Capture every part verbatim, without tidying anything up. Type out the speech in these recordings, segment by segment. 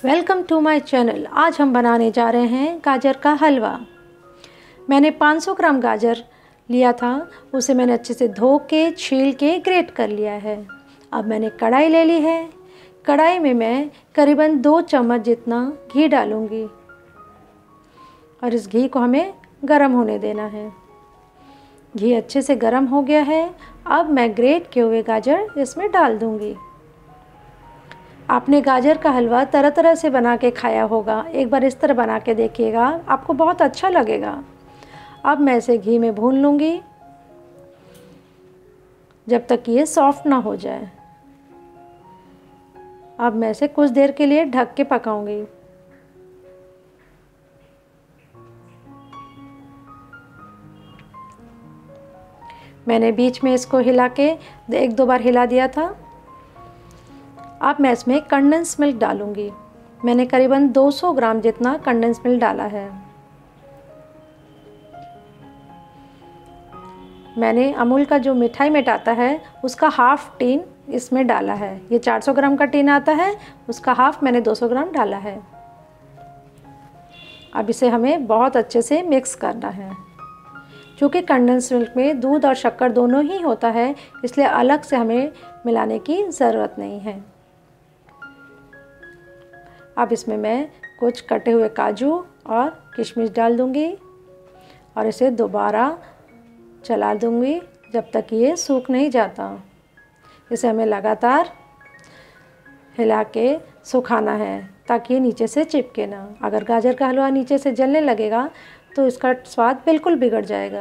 Welcome to my channel. आज हम बनाने जा रहे हैं गाजर का हलवा। मैंने पाँच सौ ग्राम गाजर लिया था, उसे मैंने अच्छे से धो के छील के ग्रेट कर लिया है। अब मैंने कढ़ाई ले ली है। कढ़ाई में मैं करीबन दो चम्मच जितना घी डालूँगी और इस घी को हमें गरम होने देना है। घी अच्छे से गरम हो गया है। अब मैं ग्रेट किए हुए गाजर इसमें डाल दूँगी। आपने गाजर का हलवा तरह तरह से बना के खाया होगा, एक बार इस तरह बना के देखिएगा, आपको बहुत अच्छा लगेगा। अब मैं इसे घी में भून लूँगी जब तक ये सॉफ्ट ना हो जाए। अब मैं इसे कुछ देर के लिए ढक के पकाऊंगी। मैंने बीच में इसको हिला के एक दो बार हिला दिया था। अब मैं इसमें कंडेंस मिल्क डालूंगी। मैंने करीबन दो सौ ग्राम जितना कंडेंस मिल्क डाला है। मैंने अमूल का जो मिठाई मेट आता है उसका हाफ टीन इसमें डाला है। ये चार सौ ग्राम का टीन आता है, उसका हाफ मैंने दो सौ ग्राम डाला है। अब इसे हमें बहुत अच्छे से मिक्स करना है। क्योंकि कंडेंस मिल्क में दूध और शक्कर दोनों ही होता है, इसलिए अलग से हमें मिलाने की ज़रूरत नहीं है। अब इसमें मैं कुछ कटे हुए काजू और किशमिश डाल दूंगी और इसे दोबारा चला दूंगी जब तक ये सूख नहीं जाता। इसे हमें लगातार हिला के सुखाना है ताकि ये नीचे से चिपके ना। अगर गाजर का हलवा नीचे से जलने लगेगा तो इसका स्वाद बिल्कुल बिगड़ जाएगा।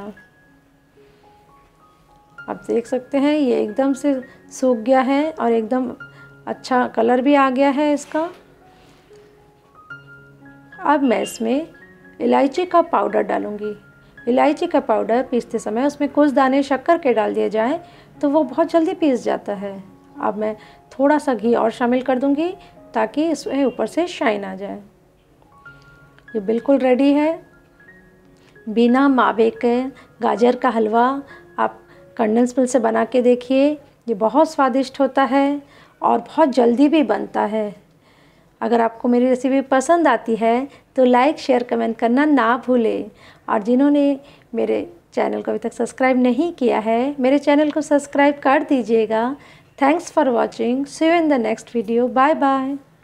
आप देख सकते हैं ये एकदम से सूख गया है और एकदम अच्छा कलर भी आ गया है इसका। अब मैं इसमें इलायची का पाउडर डालूंगी। इलायची का पाउडर पीसते समय उसमें कुछ दाने शक्कर के डाल दिए जाएं तो वो बहुत जल्दी पीस जाता है। अब मैं थोड़ा सा घी और शामिल कर दूंगी ताकि इसमें ऊपर से शाइन आ जाए। ये बिल्कुल रेडी है। बिना मावे के गाजर का हलवा आप कंडेंस मिल्क से बना के देखिए। ये बहुत स्वादिष्ट होता है और बहुत जल्दी भी बनता है। अगर आपको मेरी रेसिपी पसंद आती है तो लाइक शेयर कमेंट करना ना भूलें। और जिन्होंने मेरे चैनल को अभी तक सब्सक्राइब नहीं किया है, मेरे चैनल को सब्सक्राइब कर दीजिएगा। Thanks for watching. See you in the next video. Bye bye.